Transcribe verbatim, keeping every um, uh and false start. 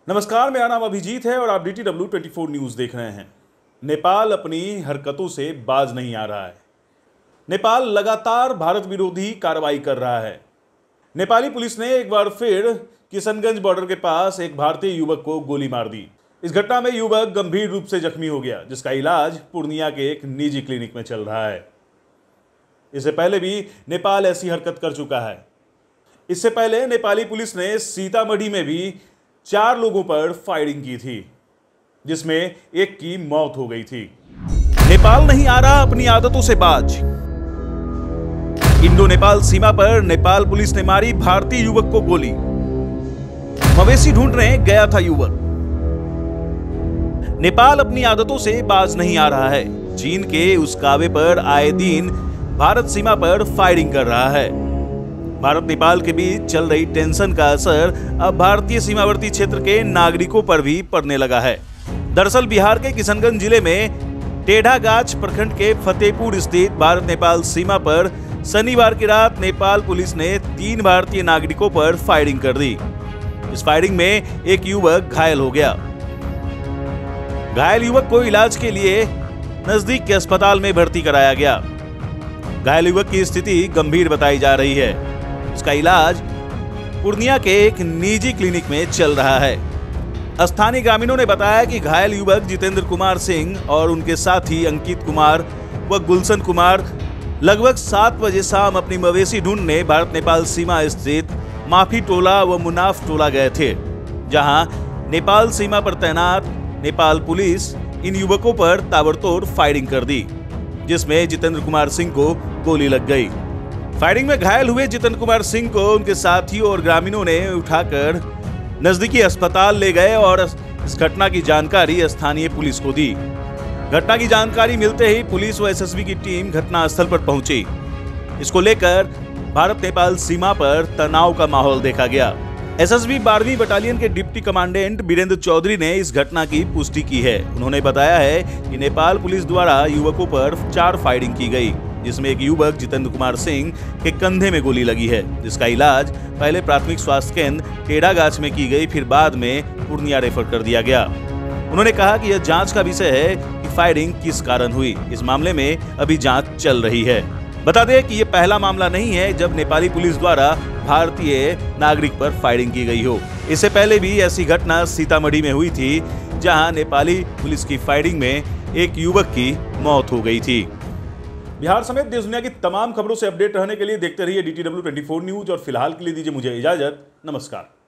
नमस्कार, मेरा नाम अभिजीत है और आप D T W twenty four news देख रहे हैं। नेपाल अपनी हरकतों से बाज नहीं आ रहा है। नेपाल लगातार भारत विरोधी कार्रवाई कर रहा है। नेपाली पुलिस ने एक बार फिर किशनगंज बॉर्डर के पास एक भारतीय युवक को गोली मार दी। इस घटना में युवक गंभीर रूप से जख्मी हो गया, जिसका इलाज पूर्णिया के एक निजी क्लिनिक में चल रहा है। इससे पहले भी नेपाल ऐसी हरकत कर चुका है। इससे पहले नेपाली पुलिस ने सीतामढ़ी में भी चार लोगों पर फायरिंग की थी, जिसमें एक की मौत हो गई थी। नेपाल नहीं आ रहा अपनी आदतों से बाज। इंडो नेपाल सीमा पर नेपाल पुलिस ने मारी भारतीय युवक को गोली। मवेशी ढूंढने गया था युवक। नेपाल अपनी आदतों से बाज नहीं आ रहा है। चीन के उस कावे पर आए दिन भारत सीमा पर फायरिंग कर रहा है। भारत नेपाल के बीच चल रही टेंशन का असर अब भारतीय सीमावर्ती क्षेत्र के नागरिकों पर भी पड़ने लगा है। दरअसल बिहार के किशनगंज जिले में टेढ़ागाछ प्रखंड के फतेहपुर स्थित भारत नेपाल सीमा पर शनिवार की रात नेपाल पुलिस ने तीन भारतीय नागरिकों पर फायरिंग कर दी। इस फायरिंग में एक युवक घायल हो गया। घायल युवक को इलाज के लिए नजदीक के अस्पताल में भर्ती कराया गया। घायल युवक की स्थिति गंभीर बताई जा रही है। इसका इलाज पूर्णिया के एक निजी क्लिनिक में चल रहा है। स्थानीय ग्रामीणों ने बताया कि घायल युवक जितेंद्र कुमार सिंह और उनके साथी अंकित कुमार व गुलशन कुमार लगभग सात बजे शाम अपनी मवेशी ढूंढने भारत नेपाल सीमा स्थित माफी टोला व मुनाफ टोला गए थे, जहां नेपाल सीमा पर तैनात नेपाल पुलिस इन युवकों पर ताबड़तोड़ फायरिंग कर दी, जिसमें जितेंद्र कुमार सिंह को गोली लग गई। फायरिंग में घायल हुए जितेंद्र कुमार सिंह को उनके साथियों और ग्रामीणों ने उठाकर नजदीकी अस्पताल ले गए और इस घटना की जानकारी स्थानीय पुलिस को दी। घटना की जानकारी मिलते ही पुलिस व एस एस बी की टीम घटनास्थल पर पहुंची। इसको लेकर भारत नेपाल सीमा पर तनाव का माहौल देखा गया। एस एस बी बारहवीं बटालियन के डिप्टी कमांडेंट वीरेंद्र चौधरी ने इस घटना की पुष्टि की है। उन्होंने बताया है कि नेपाल पुलिस द्वारा युवकों पर चार फायरिंग की गई, जिसमें एक युवक जितेंद्र कुमार सिंह के कंधे में गोली लगी है, जिसका इलाज पहले प्राथमिक स्वास्थ्य केंद्र टेढ़ागाछ में की गई, फिर बाद में पूर्णिया रेफर कर दिया गया। उन्होंने कहा कि यह जांच का विषय है कि फायरिंग किस कारण हुई। इस मामले में अभी जांच चल रही है। बता दें कि यह पहला मामला नहीं है जब नेपाली पुलिस द्वारा भारतीय नागरिक पर फायरिंग की गई हो। इससे पहले भी ऐसी घटना सीतामढ़ी में हुई थी, जहां नेपाली पुलिस की फायरिंग में एक युवक की मौत हो गई थी। बिहार समेत देश दुनिया की तमाम खबरों से अपडेट रहने के लिए देखते रहिए D T W twenty four news और फिलहाल के लिए दीजिए मुझे इजाजत। नमस्कार।